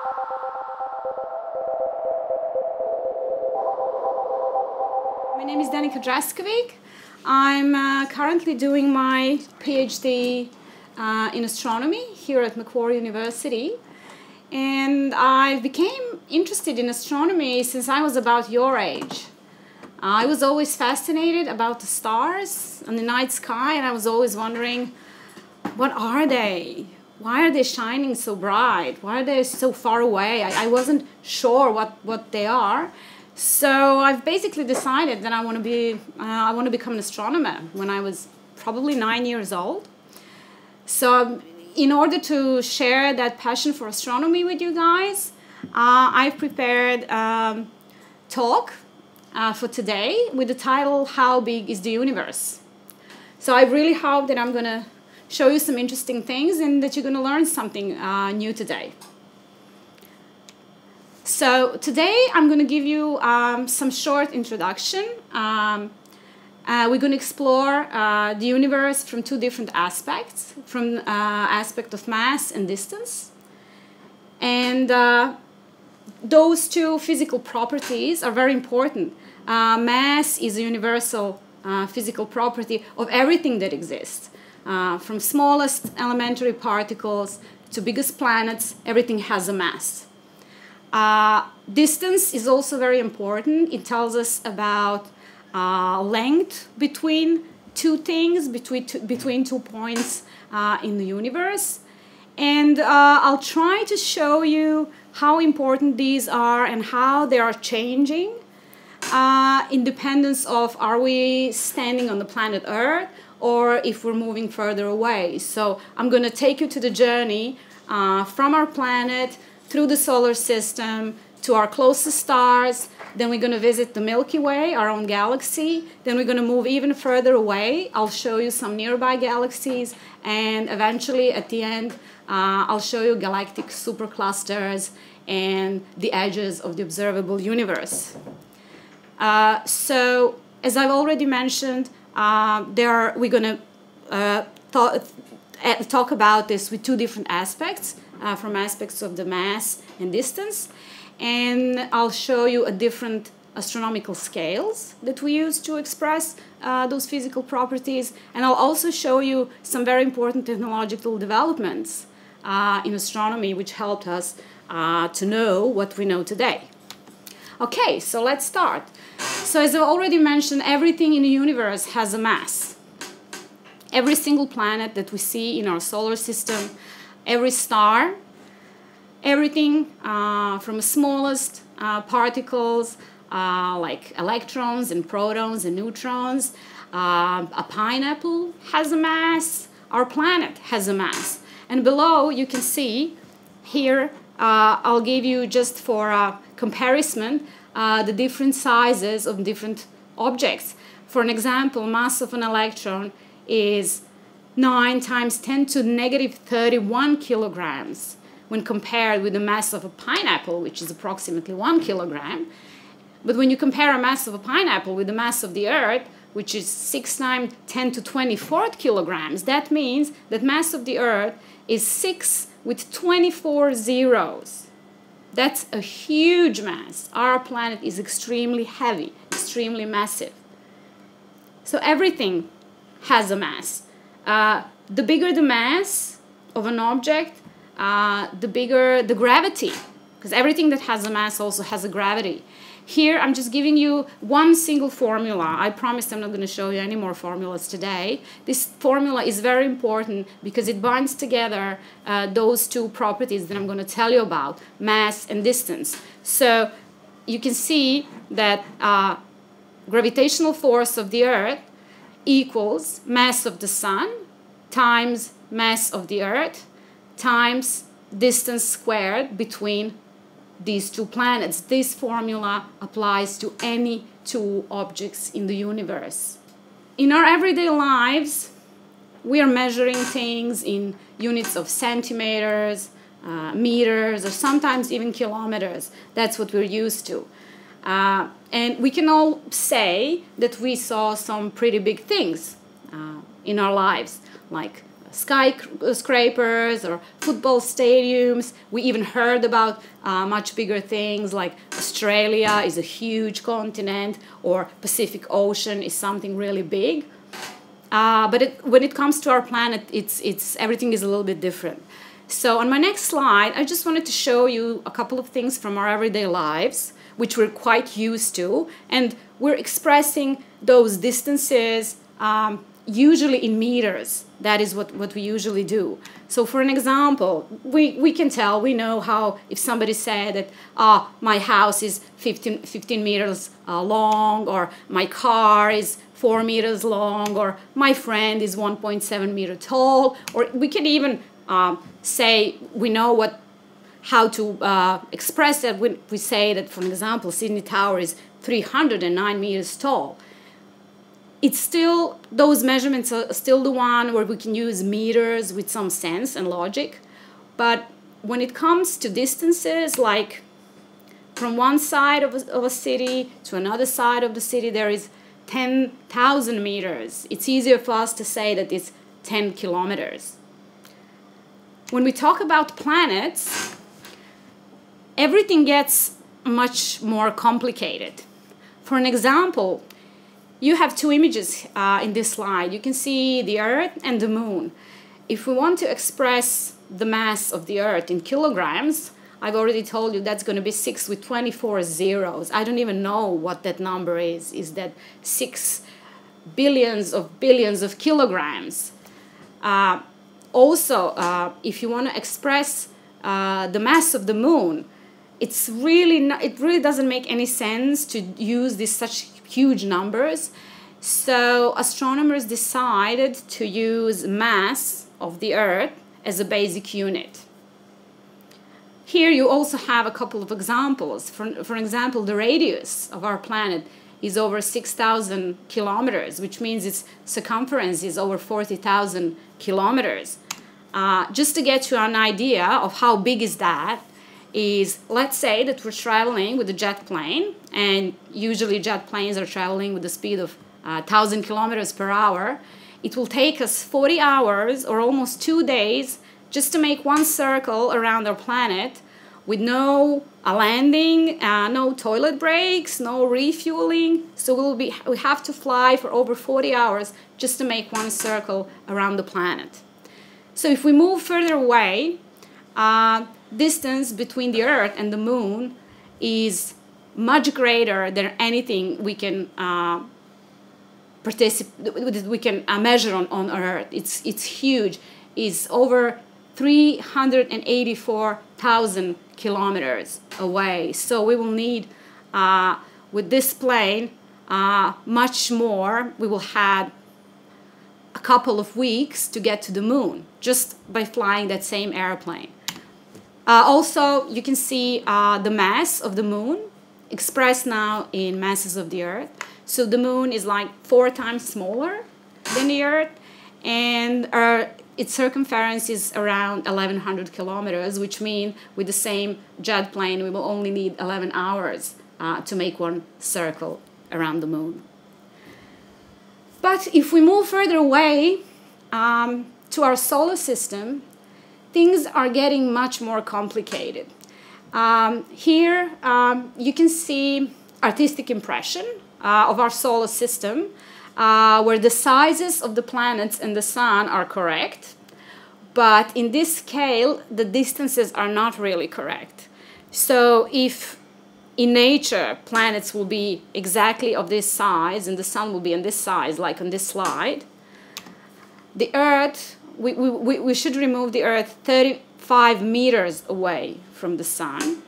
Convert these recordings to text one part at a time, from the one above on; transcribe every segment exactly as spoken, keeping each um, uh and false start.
My name is Danica. I'm uh, currently doing my PhD uh, in astronomy here at Macquarie University. And I became interested in astronomy since I was about your age. I was always fascinated about the stars and the night sky, and I was always wondering, what are they? Why are they shining so bright? Why are they so far away? I, I wasn't sure what, what they are. So I've basically decided that I want to be, uh, I want to become an astronomer when I was probably nine years old. So in order to share that passion for astronomy with you guys, uh, I've prepared a um, talk uh, for today with the title, How Big is the Universe? So I really hope that I'm going to show you some interesting things and that you're going to learn something uh, new today. So today I'm going to give you um, some short introduction. Um, uh, we're going to explore uh, the universe from two different aspects, from uh, aspect of mass and distance. And uh, those two physical properties are very important. Uh, mass is a universal uh, physical property of everything that exists. Uh, from smallest elementary particles to biggest planets, everything has a mass. Uh, distance is also very important. It tells us about uh, length between two things, between two, between two points uh, in the universe. And uh, I'll try to show you how important these are and how they are changing uh, independence of are we standing on the planet Earth or if we're moving further away. So I'm going to take you to the journey uh, from our planet through the solar system to our closest stars. Then we're going to visit the Milky Way, our own galaxy. Then we're going to move even further away. I'll show you some nearby galaxies. And eventually, at the end, uh, I'll show you galactic superclusters and the edges of the observable universe. Uh, so, as I've already mentioned, uh, there are, we're going to uh, th talk about this with two different aspects. Uh, from aspects of the mass and distance, and I'll show you a different astronomical scales that we use to express uh, those physical properties, and I'll also show you some very important technological developments uh, in astronomy which helped us uh, to know what we know today. Okay, so let's start. So as I already mentioned, everything in the universe has a mass. Every single planet that we see in our solar system, every star, everything uh, from the smallest uh, particles uh, like electrons and protons and neutrons. Uh, a pineapple has a mass. Our planet has a mass. And below you can see here, uh, I'll give you just for a comparison uh, the different sizes of different objects. For an example, mass of an electron is nine times ten to the negative thirty-one kilograms when compared with the mass of a pineapple, which is approximately one kilogram. But when you compare a mass of a pineapple with the mass of the Earth, which is six times ten to the twenty-fourth kilograms, that means that mass of the Earth is six with twenty-four zeros. That's a huge mass. Our planet is extremely heavy, extremely massive. So everything has a mass. Uh, the bigger the mass of an object, uh, the bigger the gravity, because everything that has a mass also has a gravity. Here, I'm just giving you one single formula. I promised I'm not going to show you any more formulas today. This formula is very important because it binds together uh, those two properties that I'm going to tell you about, mass and distance. So you can see that uh, gravitational force of the Earth equals mass of the Sun times mass of the Earth times distance squared between these two planets. This formula applies to any two objects in the universe. In our everyday lives, we are measuring things in units of centimeters, uh, meters, or sometimes even kilometers. That's what we're used to. Uh, and we can all say that we saw some pretty big things uh, in our lives, like skyscrapers or football stadiums. We even heard about uh, much bigger things like Australia is a huge continent, or Pacific Ocean is something really big. Uh, but it, when it comes to our planet, it's, it's, everything is a little bit different. So on my next slide, I just wanted to show you a couple of things from our everyday lives, which we're quite used to, and we're expressing those distances um, usually in meters. That is what, what we usually do. So for an example, we, we can tell, we know how if somebody said that ah, my house is fifteen, fifteen meters uh, long, or my car is four meters long, or my friend is one point seven meter tall, or we can even um, say we know what how to uh, express that when we say that, for example, Sydney Tower is three hundred nine meters tall. It's still, those measurements are still the one where we can use meters with some sense and logic. But when it comes to distances, like from one side of a, of a city to another side of the city, there is ten thousand meters. It's easier for us to say that it's ten kilometers. When we talk about planets, everything gets much more complicated. For an example, you have two images uh, in this slide. You can see the Earth and the Moon. If we want to express the mass of the Earth in kilograms, I've already told you that's going to be six with twenty-four zeros. I don't even know what that number is. Is that six billions of billions of kilograms? Uh, also, uh, if you want to express uh, the mass of the Moon, it's really not, it really doesn't make any sense to use these such huge numbers. So astronomers decided to use mass of the Earth as a basic unit. Here you also have a couple of examples. For, for example, the radius of our planet is over six thousand kilometers, which means its circumference is over forty thousand kilometers. Uh, just to get you an idea of how big is that, is let's say that we're traveling with a jet plane, and usually jet planes are traveling with the speed of uh, one thousand kilometers per hour. It will take us forty hours or almost two days just to make one circle around our planet with no uh, landing, uh, no toilet breaks, no refueling. So we'll be, we have to fly for over forty hours just to make one circle around the planet. So if we move further away, uh, distance between the Earth and the Moon is much greater than anything we can uh, participate, we can uh, measure on, on Earth. It's it's huge. It's over three hundred eighty-four thousand kilometers away. So we will need, uh, with this plane, uh, much more. We will have a couple of weeks to get to the Moon just by flying that same airplane. Uh, also, you can see uh, the mass of the Moon expressed now in masses of the Earth. So the Moon is like four times smaller than the Earth, and our, its circumference is around eleven hundred kilometers, which means with the same jet plane, we will only need eleven hours uh, to make one circle around the Moon. But if we move further away um, to our solar system, things are getting much more complicated. Um, here um, you can see artistic impression uh, of our solar system, uh, where the sizes of the planets and the sun are correct, but in this scale the distances are not really correct. So if in nature planets will be exactly of this size and the sun will be on this size, like on this slide, the Earth, We, we, we should remove the Earth thirty-five meters away from the sun,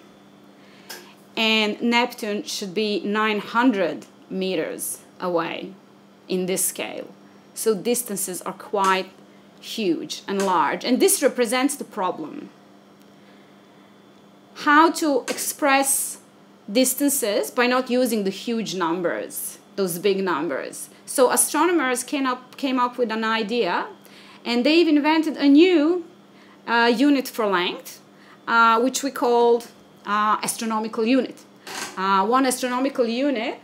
and Neptune should be nine hundred meters away in this scale. So distances are quite huge and large, and this represents the problem. How to express distances by not using the huge numbers, those big numbers. So astronomers came up, came up with an idea, and they've invented a new uh, unit for length, uh, which we called uh, astronomical unit. Uh, one astronomical unit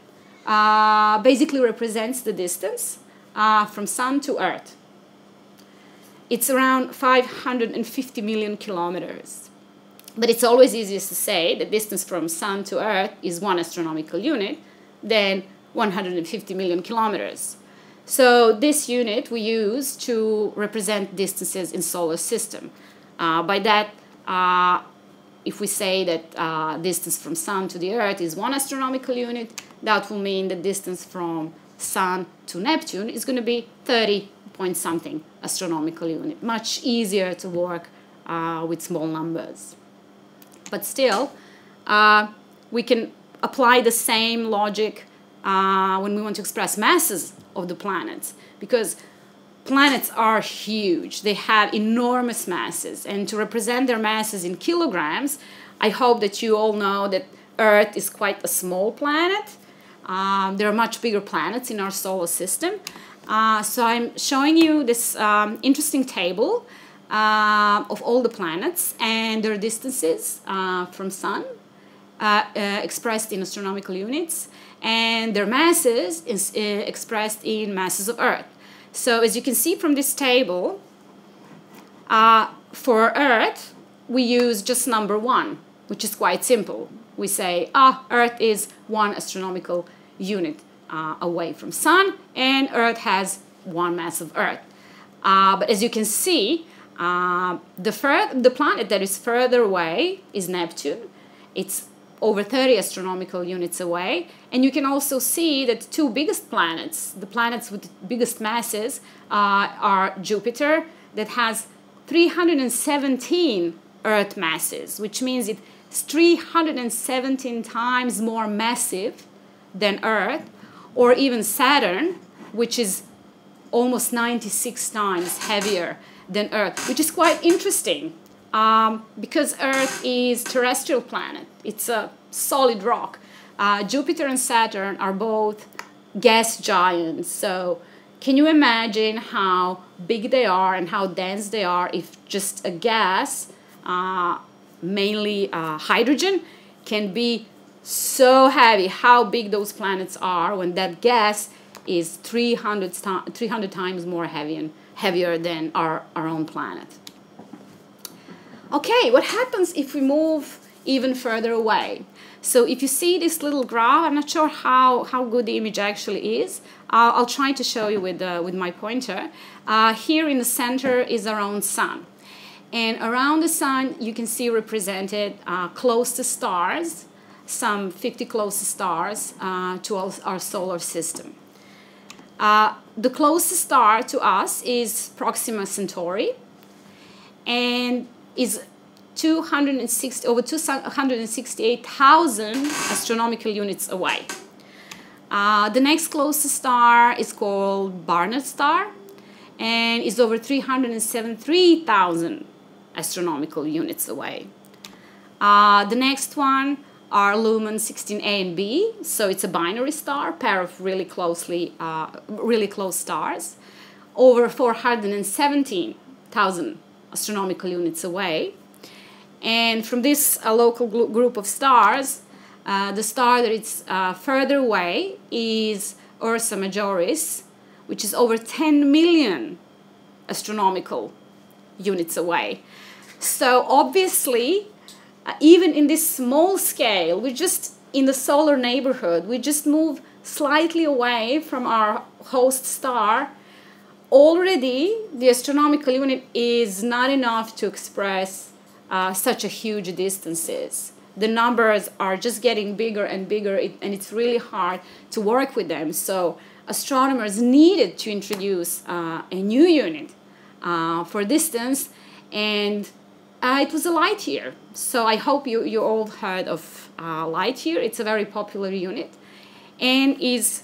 uh, basically represents the distance uh, from Sun to Earth. it's around five hundred fifty million kilometers. But it's always easiest to say the distance from Sun to Earth is one astronomical unit than one hundred fifty million kilometers. So this unit we use to represent distances in solar system. Uh, by that, uh, if we say that uh, distance from Sun to the Earth is one astronomical unit, that will mean the distance from Sun to Neptune is going to be thirty point something astronomical unit. Much easier to work uh, with small numbers. But still, uh, we can apply the same logic uh, when we want to express masses of the planets, because planets are huge. They have enormous masses, and to represent their masses in kilograms, I hope that you all know that Earth is quite a small planet. Um, there are much bigger planets in our solar system. Uh, so I'm showing you this um, interesting table uh, of all the planets and their distances uh, from Sun, uh, uh, expressed in astronomical units, and their masses is uh, expressed in masses of Earth. So as you can see from this table, uh, for Earth, we use just number one, which is quite simple. We say, ah, Earth is one astronomical unit uh, away from Sun, and Earth has one mass of Earth. Uh, but as you can see, uh, the, fur the planet that is further away is Neptune. It's over thirty astronomical units away. And you can also see that the two biggest planets, the planets with the biggest masses, uh, are Jupiter, that has three hundred seventeen Earth masses, which means it's three hundred seventeen times more massive than Earth, or even Saturn, which is almost ninety-six times heavier than Earth, which is quite interesting. Um, because Earth is a terrestrial planet. It's a solid rock. Uh, Jupiter and Saturn are both gas giants. So can you imagine how big they are and how dense they are if just a gas, uh, mainly uh, hydrogen, can be so heavy, how big those planets are when that gas is three hundred, three hundred times more heavy and heavier than our, our own planet. Okay, what happens if we move even further away? So if you see this little graph, I'm not sure how, how good the image actually is. Uh, I'll try to show you with, uh, with my pointer. Uh, here in the center is our own Sun. And around the Sun, you can see represented uh, closest stars, some fifty closest stars uh, to our, our solar system. Uh, the closest star to us is Proxima Centauri, and is two hundred sixty, over two hundred sixty-eight thousand astronomical units away. Uh, the next closest star is called Barnard star, and is over three hundred seventy-three thousand astronomical units away. Uh, the next one are Lumen sixteen A and B, so it's a binary star, pair of really closely, uh, really close stars, over four hundred seventeen thousand astronomical units away. And from this uh, local group of stars, uh, the star that is uh, further away is Ursa Majoris, which is over ten million astronomical units away. So obviously, uh, even in this small scale, we're just in the solar neighborhood, we just move slightly away from our host star. Already, the astronomical unit is not enough to express uh, such a huge distances. The numbers are just getting bigger and bigger, and it's really hard to work with them. So astronomers needed to introduce uh, a new unit uh, for distance, and uh, it was a light year. So I hope you, you all heard of uh, light year. It's a very popular unit, and is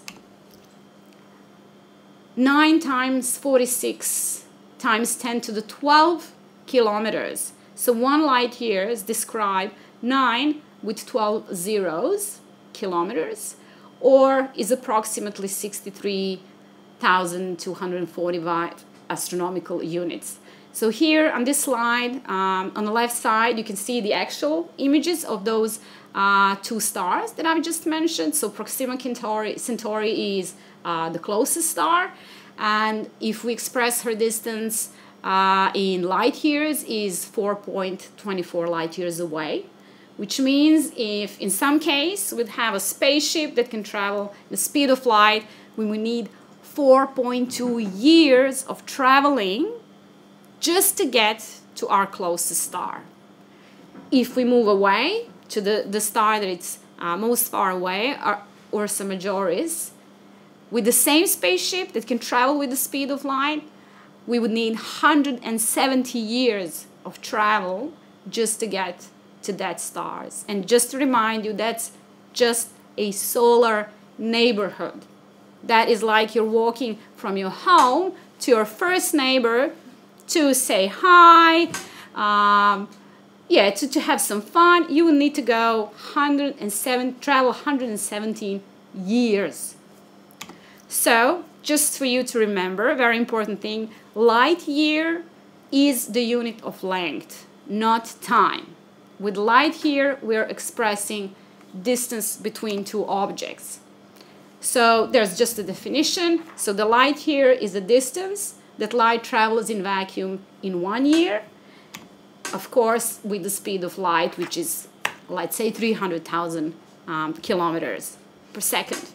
nine times forty-six times ten to the twelve kilometers. So one light year is described nine with twelve zeros kilometers, or is approximately sixty-three thousand two hundred forty-five astronomical units. So here on this slide, um, on the left side, you can see the actual images of those uh, two stars that I've just mentioned. So Proxima Centauri, Centauri is uh, the closest star, and if we express her distance uh, in light years is four point two four light years away, which means if in some case we'd have a spaceship that can travel the speed of light, we would need four point two years of traveling just to get to our closest star. If we move away to the, the star that it's uh, most far away, or Ursa Majoris, with the same spaceship that can travel with the speed of light, we would need one hundred seventy years of travel just to get to that stars. And just to remind you, that's just a solar neighborhood. That is like you're walking from your home to your first neighbor to say hi, um, yeah, to, to have some fun. You will need to go one hundred seven, travel one hundred seventeen years. So, just for you to remember, a very important thing, light year is the unit of length, not time. With light year, we're expressing distance between two objects. So there's just a definition. So the light year is the distance that light travels in vacuum in one year. Of course, with the speed of light, which is, let's say, three hundred thousand um, kilometers per second.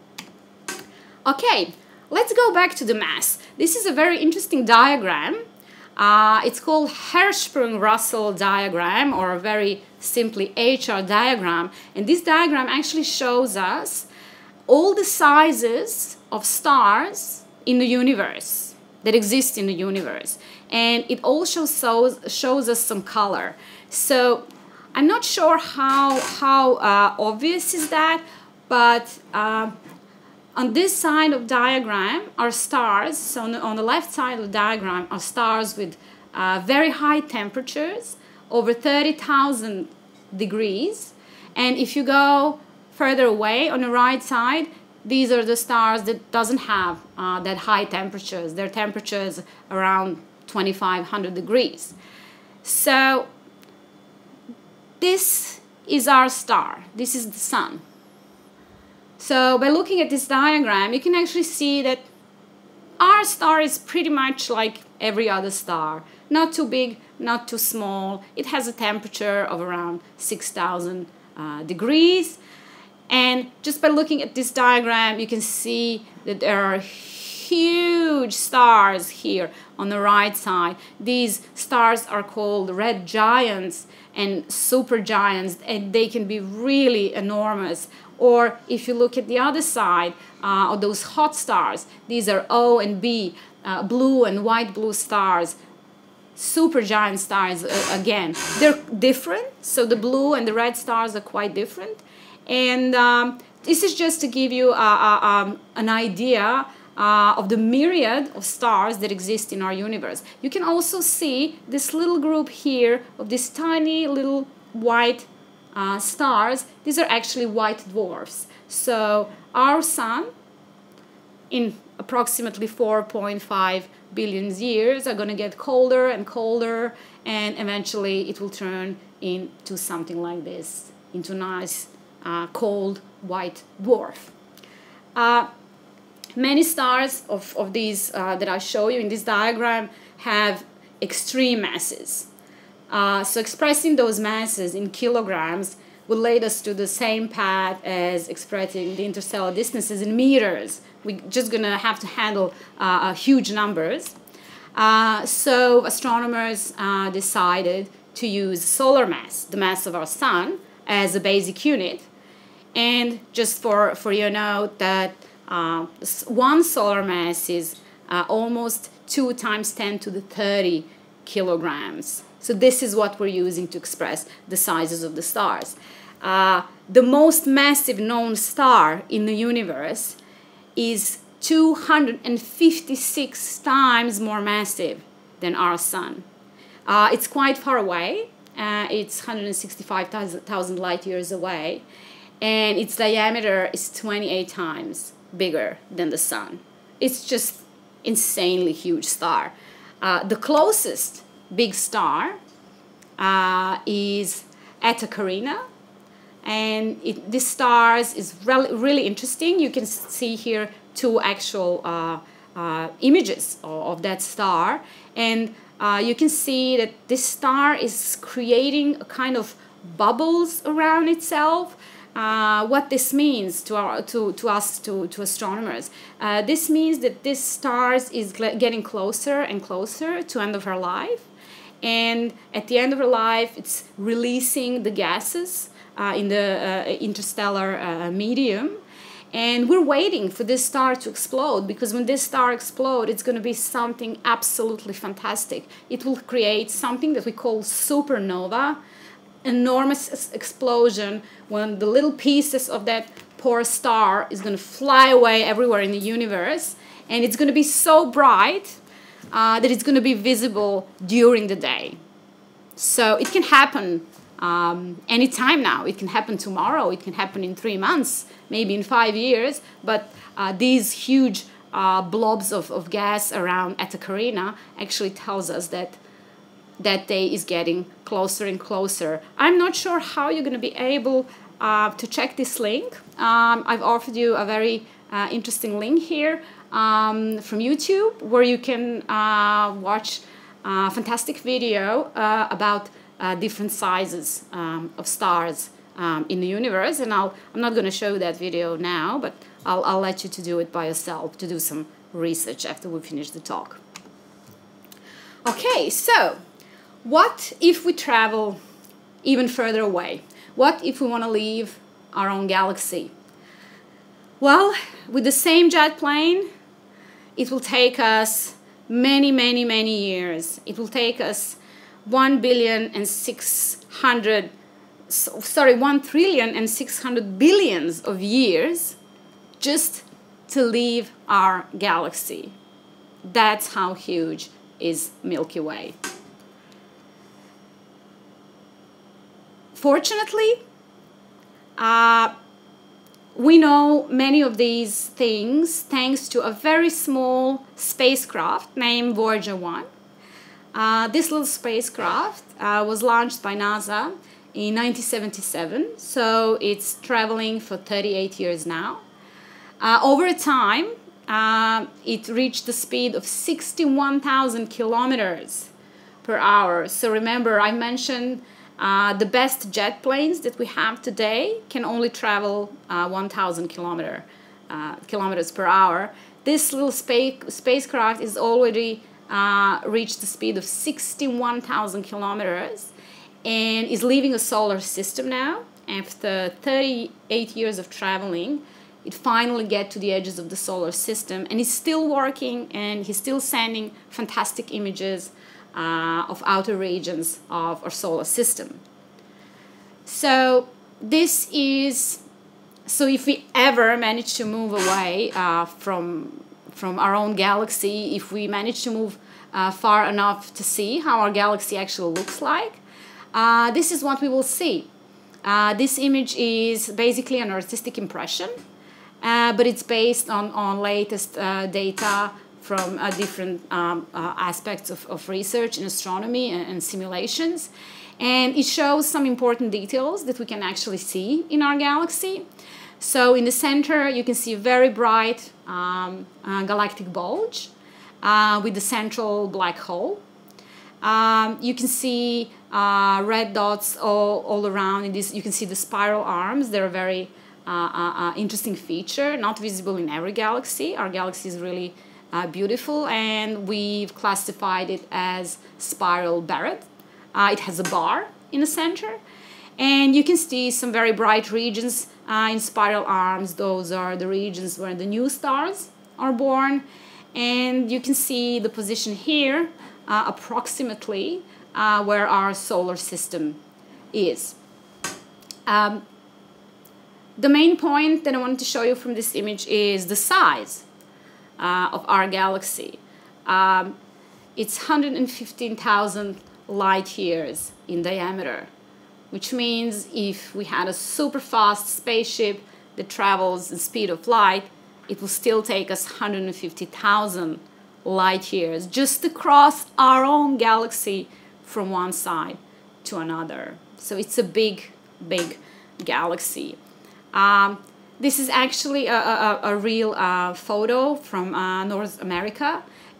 Okay, let's go back to the mass. This is a very interesting diagram. Uh, it's called Hertzsprung-Russell diagram, or very simply H R diagram. And this diagram actually shows us all the sizes of stars in the universe, that exist in the universe. And it also shows, shows us some color. So I'm not sure how, how uh, obvious is that, but uh, on this side of diagram are stars. So on the, on the left side of the diagram are stars with uh, very high temperatures, over thirty thousand degrees. And if you go further away on the right side, these are the stars that doesn't have uh, that high temperatures. Their temperatures around twenty-five hundred degrees. So this is our star. This is the sun. So by looking at this diagram, you can actually see that our star is pretty much like every other star. Not too big, not too small. It has a temperature of around six thousand uh, degrees. And just by looking at this diagram, you can see that there are huge stars here on the right side. These stars are called red giants and supergiants, and they can be really enormous. Or if you look at the other side uh, of those hot stars, these are O and B, uh, blue and white blue stars, supergiant stars uh, again. They're different, so the blue and the red stars are quite different. And um, this is just to give you uh, uh, um, an idea uh, of the myriad of stars that exist in our universe. You can also see this little group here of these tiny little white uh, stars. These are actually white dwarfs. So our sun, in approximately four point five billion years, are going to get colder and colder, and eventually it will turn into something like this, into nice Uh, cold white dwarf. Uh, many stars of, of these uh, that I show you in this diagram have extreme masses. Uh, so expressing those masses in kilograms will lead us to the same path as expressing the interstellar distances in meters. We're just going to have to handle uh, uh, huge numbers. Uh, so astronomers uh, decided to use solar mass, the mass of our sun, as a basic unit. And just for, for your note that uh, one solar mass is uh, almost two times ten to the thirty kilograms. So this is what we're using to express the sizes of the stars. Uh, the most massive known star in the universe is two hundred fifty-six times more massive than our sun. Uh, it's quite far away. Uh, it's one hundred sixty-five thousand light years away. And its diameter is twenty-eight times bigger than the sun. It's just insanely huge star. Uh, the closest big star uh, is Eta Carina, and it, this star is re really interesting. You can see here two actual uh, uh, images of, of that star, and uh, you can see that this star is creating a kind of bubbles around itself. Uh, what this means to our to, to us to, to astronomers, uh, this means that this star is getting closer and closer to end of her life, and at the end of her life it's releasing the gases uh, in the uh, interstellar uh, medium, and we're waiting for this star to explode, because when this star explodes, it's going to be something absolutely fantastic. It will create something that we call supernova, enormous explosion, when the little pieces of that poor star is going to fly away everywhere in the universe, and it's going to be so bright uh, that it's going to be visible during the day. So it can happen um, anytime now. It can happen tomorrow. It can happen in three months, maybe in five years. But uh, these huge uh, blobs of, of gas around Eta Carina actually tells us that that day is getting closer and closer. I'm not sure how you're going to be able uh, to check this link. Um, I've offered you a very uh, interesting link here um, from YouTube, where you can uh, watch a fantastic video uh, about uh, different sizes um, of stars um, in the universe. And I'll, I'm not going to show that video now, but I'll, I'll let you to do it by yourself, to do some research after we finish the talk. Okay, so what if we travel even further away? What if we want to leave our own galaxy? Well, with the same jet plane, it will take us many, many, many years. It will take us one billion and six hundred, sorry, one trillion and six hundred billions of years just to leave our galaxy. That's how huge is Milky Way. Fortunately, uh, we know many of these things thanks to a very small spacecraft named Voyager one. Uh, this little spacecraft uh, was launched by NASA in nineteen seventy-seven, so it's traveling for thirty-eight years now. Uh, over time, uh, it reached the speed of sixty-one thousand kilometers per hour. So remember, I mentioned Uh, the best jet planes that we have today can only travel uh, one thousand kilometer, uh, kilometers per hour. This little space, spacecraft is already uh, reached the speed of sixty-one thousand kilometers and is leaving a solar system now. After thirty-eight years of traveling, it finally gets to the edges of the solar system, and it's still working, and he's still sending fantastic images Uh, of outer regions of our solar system. So this is, so if we ever manage to move away uh, from, from our own galaxy, if we manage to move uh, far enough to see how our galaxy actually looks like, uh, this is what we will see. Uh, this image is basically an artistic impression, uh, but it's based on, on latest uh, data from uh, different um, uh, aspects of, of research in astronomy and, and simulations. And it shows some important details that we can actually see in our galaxy. So in the center, you can see a very bright um, uh, galactic bulge uh, with the central black hole. Um, you can see uh, red dots all, all around. In this, you can see the spiral arms. They're a very uh, uh, uh, interesting feature, not visible in every galaxy. Our galaxy is really Uh, beautiful, and we've classified it as spiral Barrett. Uh, it has a bar in the center, and you can see some very bright regions uh, in spiral arms. Those are the regions where the new stars are born, and you can see the position here uh, approximately uh, where our solar system is. Um, the main point that I wanted to show you from this image is the size Uh, of our galaxy. Um, it's one hundred fifteen thousand light years in diameter, which means if we had a super fast spaceship that travels the speed of light, it will still take us one hundred fifty thousand light years just to cross our own galaxy from one side to another. So it's a big, big galaxy. Um, This is actually a, a, a real uh, photo from uh, North America,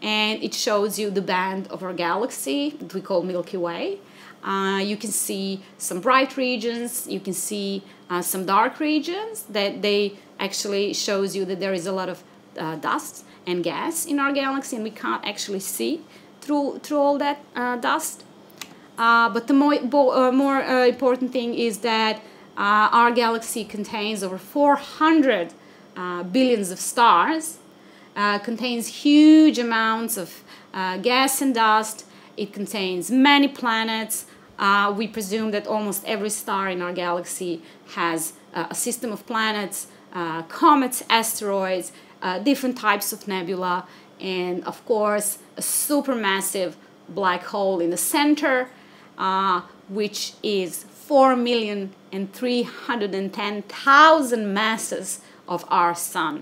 and it shows you the band of our galaxy that we call Milky Way. Uh, you can see some bright regions, you can see uh, some dark regions that they actually shows you that there is a lot of uh, dust and gas in our galaxy, and we can't actually see through, through all that uh, dust. Uh, but the more, uh, more uh, important thing is that uh, our galaxy contains over four hundred uh, billions of stars, uh, contains huge amounts of uh, gas and dust. It contains many planets. Uh, we presume that almost every star in our galaxy has uh, a system of planets, uh, comets, asteroids, uh, different types of nebula, and of course a supermassive black hole in the center, uh, which is four million and three hundred ten thousand masses of our sun.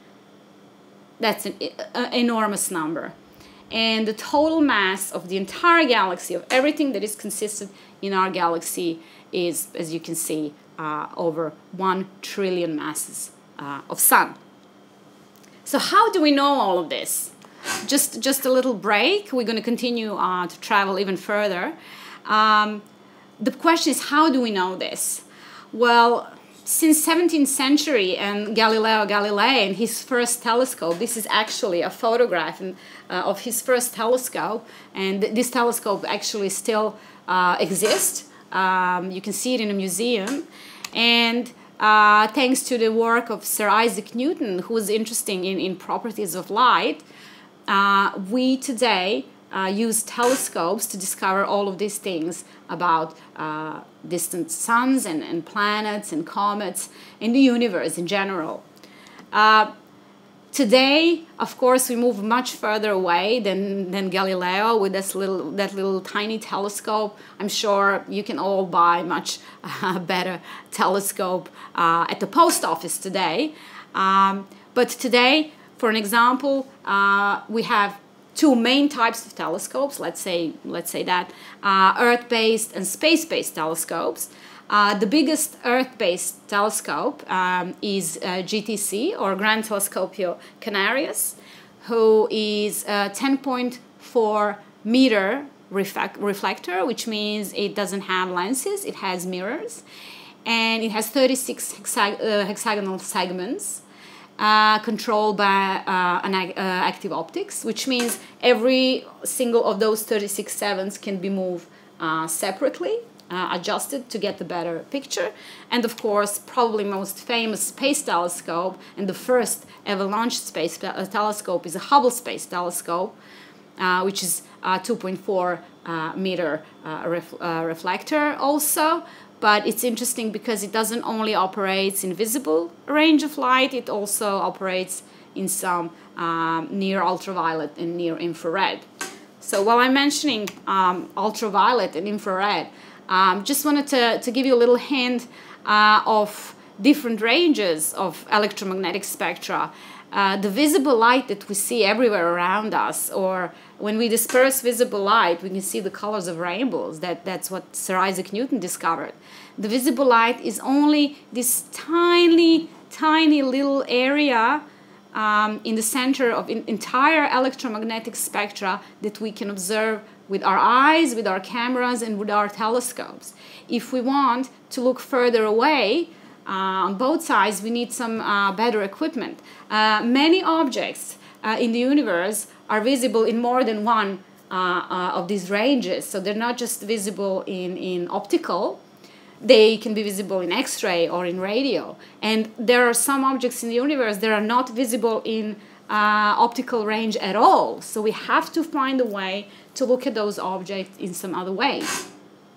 That's an, an enormous number. And the total mass of the entire galaxy, of everything that is consisted in our galaxy, is, as you can see, uh, over one trillion masses uh, of sun. So how do we know all of this? Just, just a little break. We're going to continue uh, to travel even further. Um, the question is, how do we know this? Well, since seventeenth century and Galileo Galilei and his first telescope, this is actually a photograph and, uh, of his first telescope, and th this telescope actually still uh, exists. Um, you can see it in a museum, and uh, thanks to the work of Sir Isaac Newton, who was interested in, in properties of light, uh, we today Uh, use telescopes to discover all of these things about uh, distant suns and, and planets and comets and the universe in general. Uh, today, of course, we move much further away than, than Galileo with this little, that little tiny telescope. I'm sure you can all buy much uh, better telescope uh, at the post office today. Um, but today, for an example, uh, we have two main types of telescopes, let's say, let's say that, uh, Earth-based and space-based telescopes. Uh, the biggest Earth-based telescope um, is uh, G T C, or Grand Telescopio Canarias, who is a ten point four meter reflect reflector, which means it doesn't have lenses, it has mirrors, and it has thirty-six hexag uh, hexagonal segments. Uh, controlled by uh, an uh, active optics, which means every single of those thirty-six sevens can be moved uh, separately, uh, adjusted to get the better picture. And of course, probably most famous space telescope and the first ever launched space telescope is a Hubble Space Telescope, uh, which is a two point four uh, meter uh, ref uh, reflector also. But it's interesting because it doesn't only operate in visible range of light, it also operates in some um, near ultraviolet and near infrared. So while I'm mentioning um, ultraviolet and infrared, um, just wanted to, to give you a little hint uh, of different ranges of electromagnetic spectra. Uh, the visible light that we see everywhere around us, or when we disperse visible light, we can see the colors of rainbows. That, that's what Sir Isaac Newton discovered. The visible light is only this tiny, tiny little area um, in the center of in entire electromagnetic spectra that we can observe with our eyes, with our cameras, and with our telescopes. If we want to look further away, Uh, on both sides, we need some uh, better equipment. Uh, many objects uh, in the universe are visible in more than one uh, uh, of these ranges. So they're not just visible in, in optical, they can be visible in X-ray or in radio. And there are some objects in the universe that are not visible in uh, optical range at all. So we have to find a way to look at those objects in some other ways.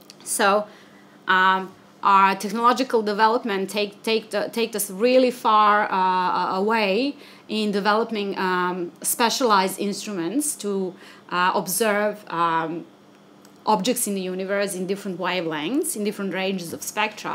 So, um, our technological development take, take, the, take us really far uh, away in developing um, specialized instruments to uh, observe um, objects in the universe in different wavelengths, in different ranges of spectra.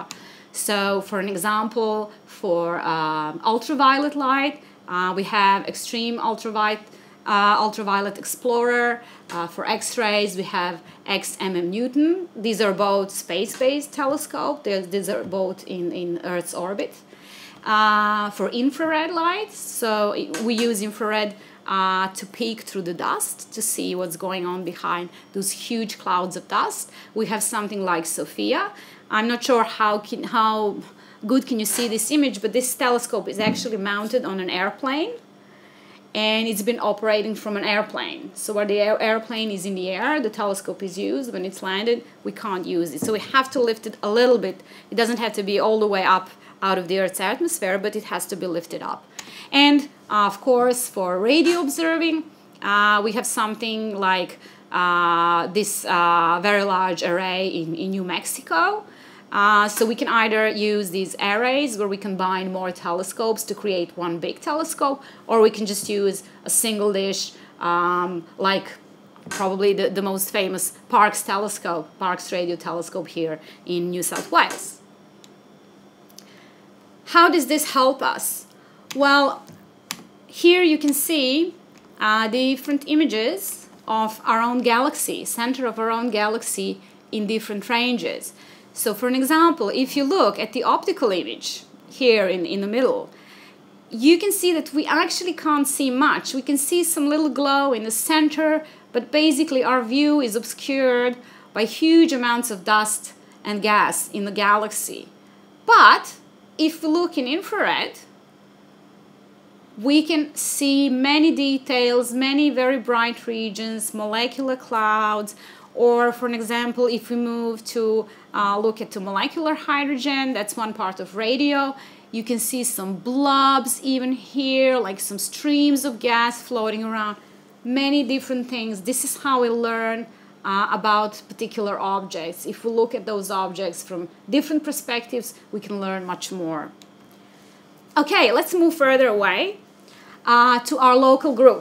So for an example, for um, ultraviolet light, uh, we have extreme ultraviolet Uh, ultraviolet explorer. Uh, for X-rays, we have X M M Newton. These are both space-based telescopes. These are both in, in Earth's orbit. Uh, for infrared light, so we use infrared uh, to peek through the dust to see what's going on behind those huge clouds of dust. We have something like Sophia. I'm not sure how can, how good can you see this image, but this telescope is actually mounted on an airplane, and it's been operating from an airplane. So where the air airplane is in the air, the telescope is used. When it's landed, we can't use it. So we have to lift it a little bit. It doesn't have to be all the way up out of the Earth's atmosphere, but it has to be lifted up. And uh, of course, for radio observing, uh, we have something like uh, this uh, very large array in, in New Mexico. Uh, so we can either use these arrays where we combine more telescopes to create one big telescope, or we can just use a single dish, um, like probably the, the most famous Parkes telescope, Parkes radio telescope here in New South Wales. How does this help us? Well, here you can see uh, different images of our own galaxy, center of our own galaxy in different ranges. So for an example, if you look at the optical image here in, in the middle, you can see that we actually can't see much. We can see some little glow in the center, but basically our view is obscured by huge amounts of dust and gas in the galaxy. But if we look in infrared, we can see many details, many very bright regions, molecular clouds, or for an example, if we move to uh, look at the molecular hydrogen, that's one part of radio, you can see some blobs even here, like some streams of gas floating around, many different things. This is how we learn uh, about particular objects. If we look at those objects from different perspectives, we can learn much more. Okay, let's move further away uh, to our local group.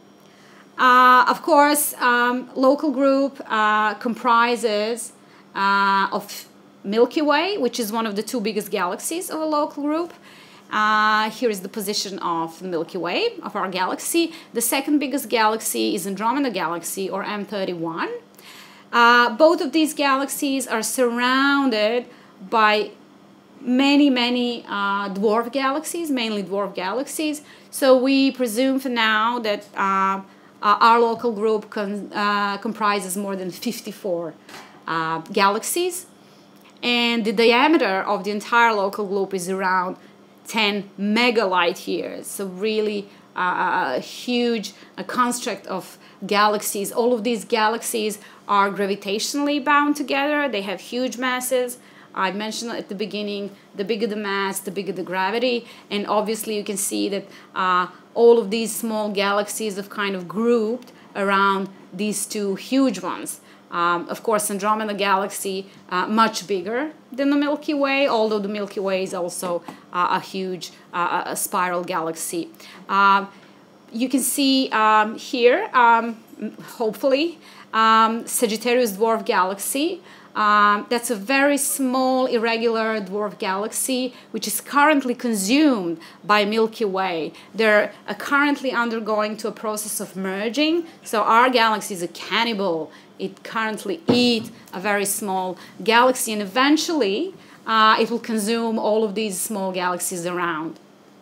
Uh, of course, um, local group uh, comprises uh, of Milky Way, which is one of the two biggest galaxies of a local group. Uh, here is the position of the Milky Way, of our galaxy. The second biggest galaxy is Andromeda Galaxy, or M thirty-one. Uh, both of these galaxies are surrounded by many, many uh, dwarf galaxies, mainly dwarf galaxies. So we presume for now that uh, Uh, our local group con, uh, comprises more than fifty-four uh, galaxies, and the diameter of the entire local group is around ten megalight years. So really uh, a huge a construct of galaxies. All of these galaxies are gravitationally bound together. They have huge masses. I mentioned at the beginning, the bigger the mass, the bigger the gravity, and obviously you can see that uh, all of these small galaxies have kind of grouped around these two huge ones. Um, of course, Andromeda Galaxy, uh, much bigger than the Milky Way, although the Milky Way is also uh, a huge uh, a spiral galaxy. Uh, you can see um, here, um, hopefully, um, Sagittarius Dwarf Galaxy. Um, that's a very small, irregular dwarf galaxy, which is currently consumed by Milky Way. They're uh, currently undergoing to a process of merging. So our galaxy is a cannibal. It currently eats a very small galaxy, and eventually uh, it will consume all of these small galaxies around.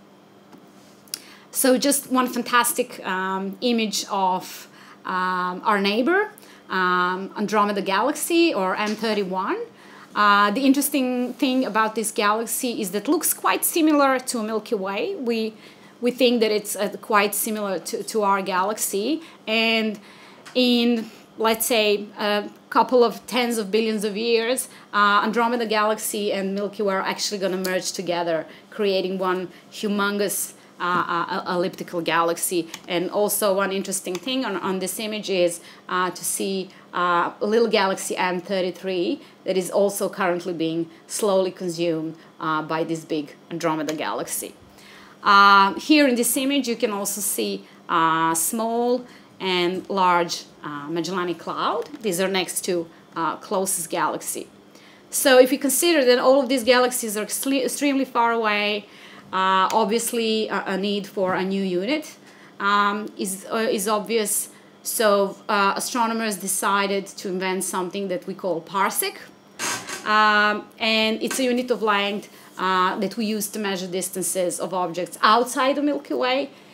So just one fantastic um, image of um, our neighbor, Um, Andromeda Galaxy, or M thirty-one. Uh, the interesting thing about this galaxy is that it looks quite similar to Milky Way. We, we think that it's uh, quite similar to, to our galaxy. And in, let's say, a couple of tens of billions of years, uh, Andromeda Galaxy and Milky Way are actually going to merge together, creating one humongous Uh, uh, elliptical galaxy. And also one interesting thing on, on this image is uh, to see uh, a little galaxy M thirty-three that is also currently being slowly consumed uh, by this big Andromeda Galaxy. Uh, here in this image you can also see uh, small and large uh, Magellanic Cloud. These are next to uh, closest galaxy. So if you consider that all of these galaxies are extremely far away, Uh, obviously, a, a need for a new unit um, is, uh, is obvious. So uh, astronomers decided to invent something that we call parsec. Um, and it's a unit of length uh, that we use to measure distances of objects outside the Milky Way.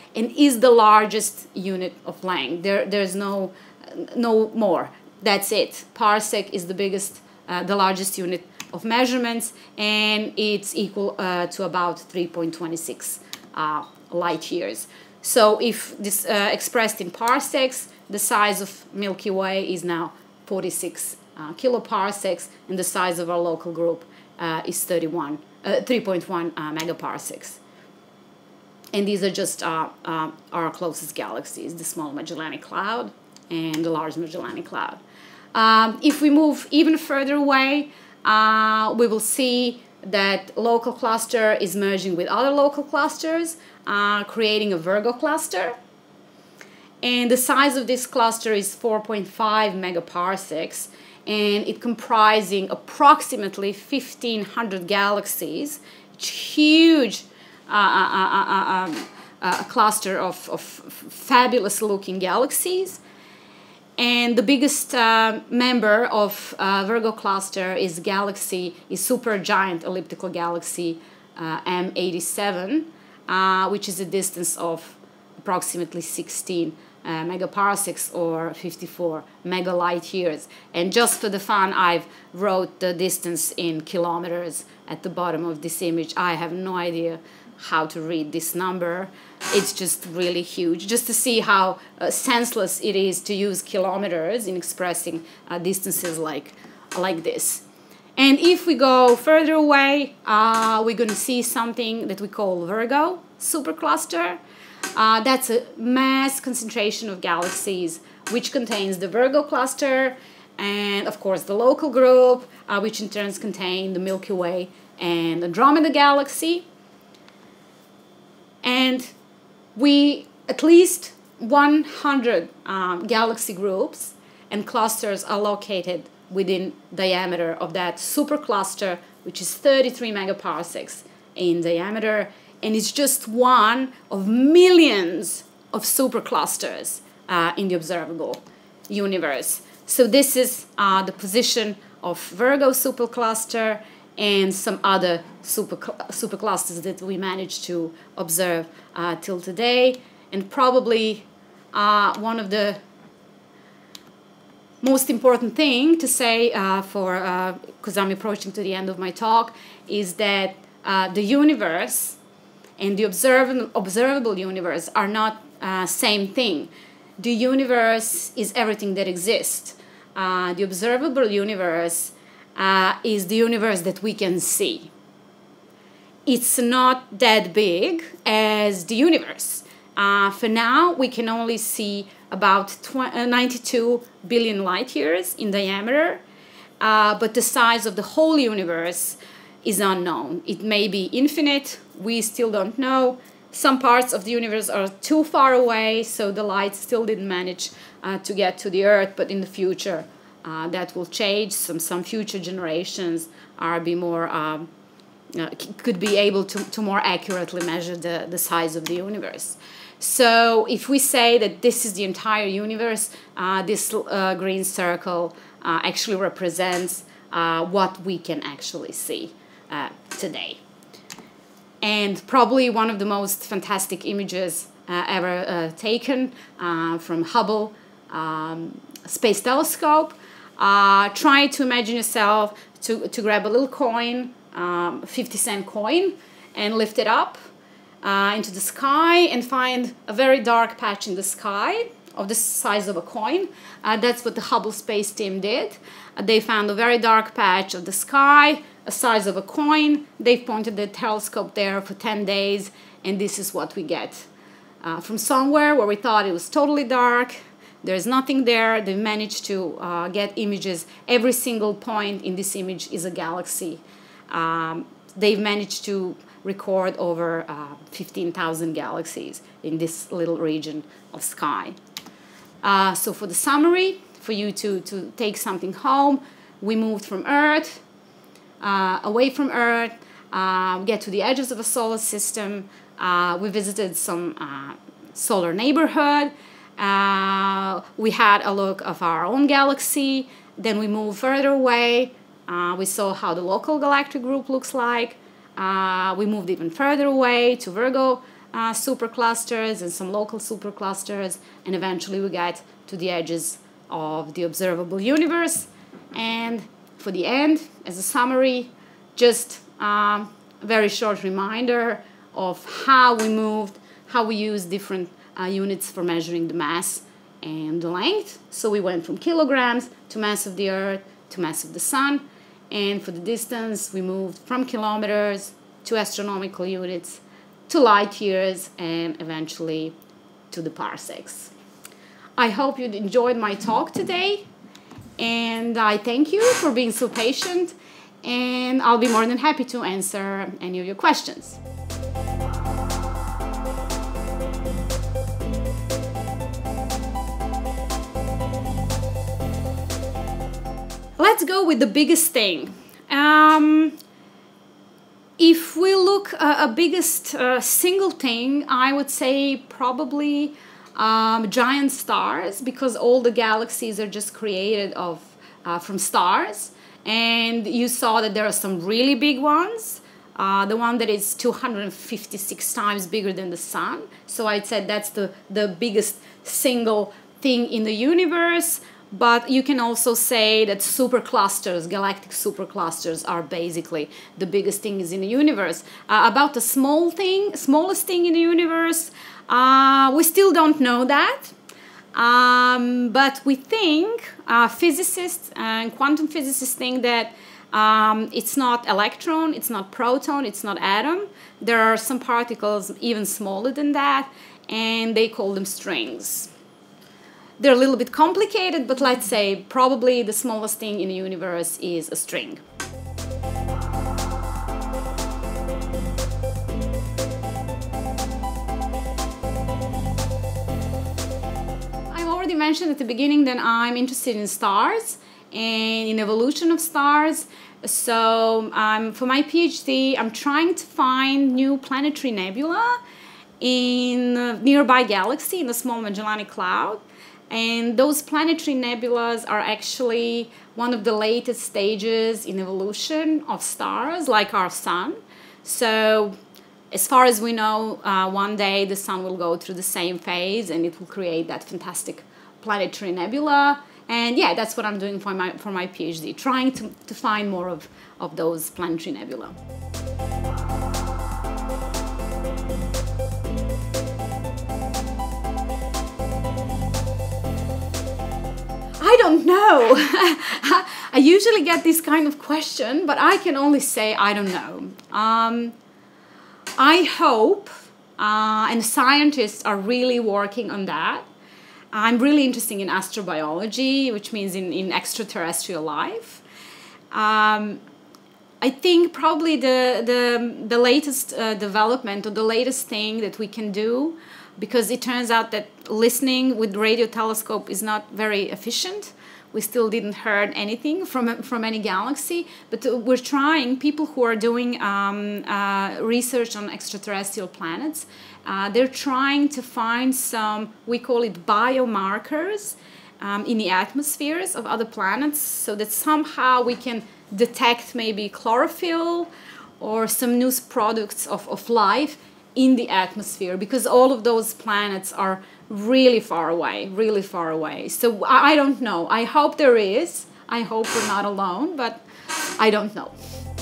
and is the largest unit of length. There, there's no, no more. That's it. Parsec is the biggest, uh, the largest unit of measurements, and it's equal uh, to about three point two six uh, light years. So if this uh, expressed in parsecs, the size of Milky Way is now forty-six uh, kiloparsecs, and the size of our local group uh, is thirty-one, uh, three point one uh, megaparsecs. And these are just uh, uh, our closest galaxies, the Small Magellanic Cloud and the Large Magellanic Cloud. Um, if we move even further away, uh, we will see that local cluster is merging with other local clusters, uh, creating a Virgo cluster. And the size of this cluster is four point five megaparsecs, and it comprising approximately fifteen hundred galaxies. It's huge. Uh, uh, uh, uh, um, uh, a cluster of, of fabulous looking galaxies. And the biggest uh, member of uh, Virgo cluster is galaxy, is supergiant elliptical galaxy uh, M eighty-seven, uh, which is a distance of approximately sixteen uh, megaparsecs or fifty-four megalight years. And just for the fun, I've wrote the distance in kilometers at the bottom of this image. I have no idea how to read this number. It's just really huge, just to see how uh, senseless it is to use kilometers in expressing uh, distances like, like this. And if we go further away, uh, we're going to see something that we call Virgo supercluster. Uh, that's a mass concentration of galaxies, which contains the Virgo cluster and, of course, the local group, uh, which in turn contain the Milky Way and Andromeda galaxy. And we, at least one hundred um, galaxy groups and clusters are located within diameter of that supercluster, which is thirty-three megaparsecs in diameter, and it's just one of millions of superclusters uh, in the observable universe. So this is uh, the position of Virgo supercluster and some other super superclusters that we managed to observe uh, till today. And probably uh, one of the most important thing to say uh, for, because uh, I'm approaching to the end of my talk, is that uh, the universe and the observable, observable universe are not uh, same thing. The universe is everything that exists. Uh, the observable universe Uh, is the universe that we can see. It's not that big as the universe. Uh, for now, we can only see about ninety-two billion light years in diameter, uh, but the size of the whole universe is unknown. It may be infinite. We still don't know. Some parts of the universe are too far away, so the light still didn't manage uh, to get to the Earth, but in the future, Uh, that will change. Some some future generations are be more um, uh, could be able to, to more accurately measure the, the size of the universe. So if we say that this is the entire universe, uh, this uh, green circle uh, actually represents uh, what we can actually see uh, today. And probably one of the most fantastic images uh, ever uh, taken uh, from Hubble um, Space Telescope. Uh, try to imagine yourself to, to grab a little coin, um, fifty cent coin, and lift it up uh, into the sky and find a very dark patch in the sky of the size of a coin. Uh, that's what the Hubble space team did. Uh, they found a very dark patch of the sky, a size of a coin. They pointed the telescope there for ten days, and this is what we get. Uh, from somewhere where we thought it was totally dark, there's nothing there. They've managed to uh, get images. Every single point in this image is a galaxy. Um, they've managed to record over uh, fifteen thousand galaxies in this little region of sky. Uh, so for the summary, for you to, to take something home, we moved from Earth, uh, away from Earth, uh, get to the edges of a solar system. Uh, we visited some uh, solar neighborhood. Uh, we had a look of our own galaxy. Then we moved further away. Uh, we saw how the local galactic group looks like. Uh, we moved even further away to Virgo uh, superclusters and some local superclusters, and eventually we get to the edges of the observable universe. And for the end, as a summary, just um, a very short reminder of how we moved, how we use different uh, units for measuring the mass and the length. So we went from kilograms to mass of the Earth to mass of the Sun. And for the distance, we moved from kilometers to astronomical units to light years and eventually to the parsecs. I hope you enjoyed my talk today. And I thank you for being so patient. And I'll be more than happy to answer any of your questions. Let's go with the biggest thing. Um, if we look at uh, a biggest uh, single thing, I would say probably um, giant stars, because all the galaxies are just created of uh, from stars. And you saw that there are some really big ones. Uh, the one that is two hundred fifty-six times bigger than the Sun. So I'd say that's the, the biggest single thing in the universe. But you can also say that superclusters, galactic superclusters, are basically the biggest things in the universe. Uh, about the small thing, smallest thing in the universe, uh, we still don't know that. Um, but we think, uh, physicists and quantum physicists think that um, it's not electron, it's not proton, it's not atom. There are some particles even smaller than that, and they call them strings. They're a little bit complicated, but let's say probably the smallest thing in the universe is a string. I already mentioned at the beginning that I'm interested in stars and in evolution of stars. So um, for my PhD, I'm trying to find new planetary nebula in a nearby galaxy in the Small Magellanic Cloud. And those planetary nebulas are actually one of the latest stages in evolution of stars, like our Sun. So as far as we know, uh, one day the Sun will go through the same phase and it will create that fantastic planetary nebula. And yeah, that's what I'm doing for my, for my PhD, trying to, to find more of, of those planetary nebula. I don't know. I usually get this kind of question, but I can only say I don't know. Um, I hope, uh, and scientists are really working on that. I'm really interested in astrobiology, which means in, in extraterrestrial life. Um, I think probably the, the, the latest uh, development or the latest thing that we can do, because it turns out that listening with radio telescope is not very efficient. We still didn't heard anything from, from any galaxy, but we're trying, people who are doing um, uh, research on extraterrestrial planets, uh, they're trying to find some, we call it biomarkers um, in the atmospheres of other planets, so that somehow we can detect maybe chlorophyll or some new products of, of life in the atmosphere, because all of those planets are really far away, really far away. So I don't know. I hope there is. I hope we're not alone, but I don't know.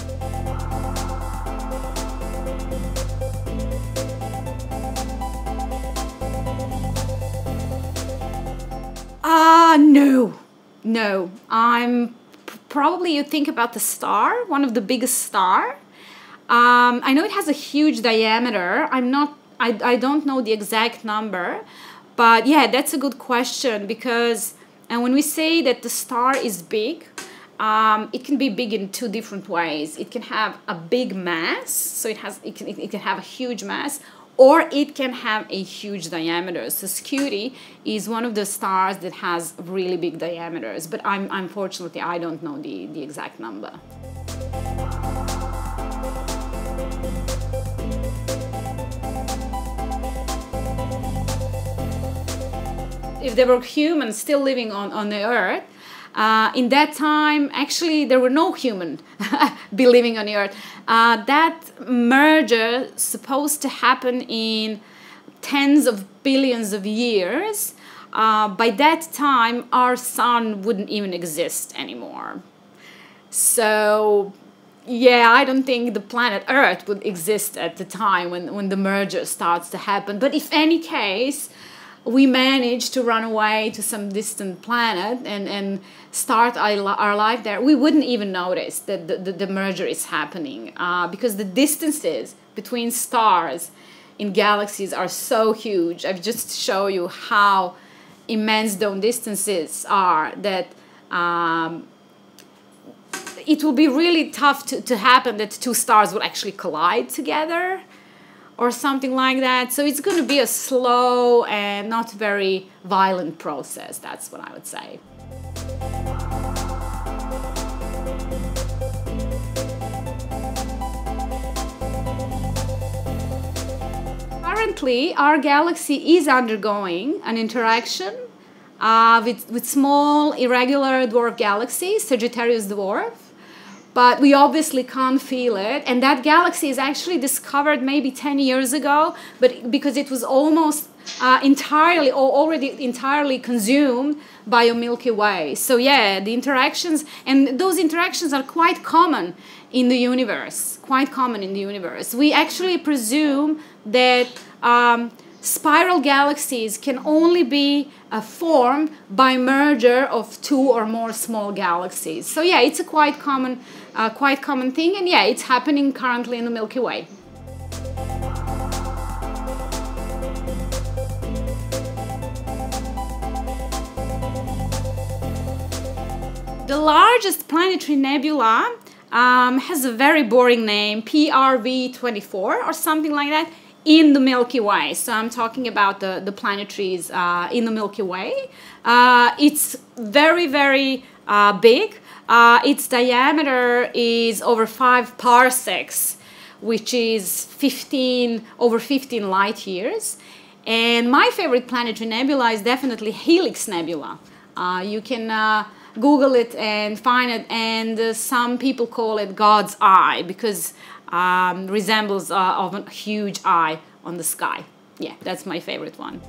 Ah, uh, no, no. I'm probably, you think about the star, one of the biggest star. Um, I know it has a huge diameter. I'm not, I, I don't know the exact number, but yeah, that's a good question, because, and when we say that the star is big, um, it can be big in two different ways. It can have a big mass, so it has, it can, it can have a huge mass, or it can have a huge diameter. So Scuti is one of the stars that has really big diameters, but I'm, unfortunately, I don't know the, the exact number. If there were humans still living on, on the Earth, Uh, in that time, actually, there were no human be living on the Earth. Uh, that merger supposed to happen in tens of billions of years. Uh, by that time, our sun wouldn't even exist anymore. So, yeah, I don't think the planet Earth would exist at the time when, when the merger starts to happen. But if any case, we managed to run away to some distant planet and, and start our, our life there, we wouldn't even notice that the, the, the merger is happening uh, because the distances between stars in galaxies are so huge. I've just shown you how immense those distances are that um, it will be really tough to, to happen that two stars would actually collide together or something like that. So it's going to be a slow and not very violent process. That's what I would say. Currently, our galaxy is undergoing an interaction uh, with, with small irregular dwarf galaxies, Sagittarius dwarf. But we obviously can't feel it. And that galaxy is actually discovered maybe ten years ago, but because it was almost uh, entirely or already entirely consumed by a Milky Way. So yeah, the interactions, and those interactions are quite common in the universe, quite common in the universe. We actually presume that um, spiral galaxies can only be uh, formed by merger of two or more small galaxies. So yeah, it's a quite common, uh, quite common thing, and yeah, it's happening currently in the Milky Way. The largest planetary nebula um, has a very boring name, P R V twenty-four or something like that, in the Milky Way. So I'm talking about the, the planetaries uh, in the Milky Way. Uh, it's very, very uh, big. Uh, its diameter is over five parsecs, which is fifteen, over fifteen light years. And my favorite planetary nebula is definitely Helix Nebula. Uh, you can uh, Google it and find it, and uh, some people call it God's eye because um, resembles uh, of a huge eye on the sky. Yeah, that's my favorite one.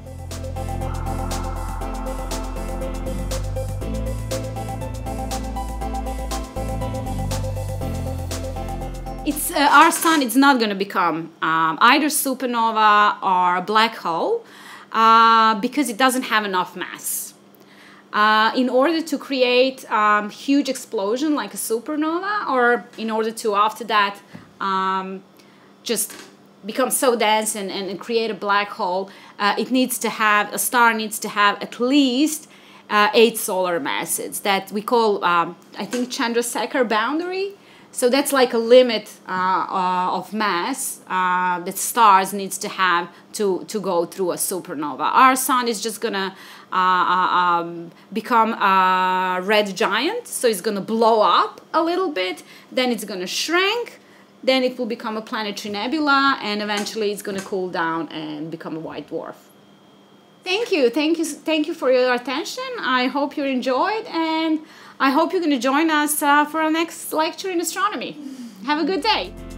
It's, uh, our sun is not going to become um, either supernova or a black hole uh, because it doesn't have enough mass. Uh, in order to create um, huge explosion like a supernova, or in order to after that um, just become so dense and, and create a black hole, uh, it needs to have, a star needs to have at least uh, eight solar masses that we call, um, I think, Chandrasekhar boundary. So that's like a limit uh, uh, of mass uh, that stars needs to have to, to go through a supernova. Our sun is just gonna uh, um, become a red giant, so it's gonna blow up a little bit, then it's gonna shrink, then it will become a planetary nebula, and eventually it's gonna cool down and become a white dwarf. Thank you, thank you, thank you for your attention. I hope you enjoyed, and I hope you're going to join us uh, for our next lecture in astronomy. Have a good day.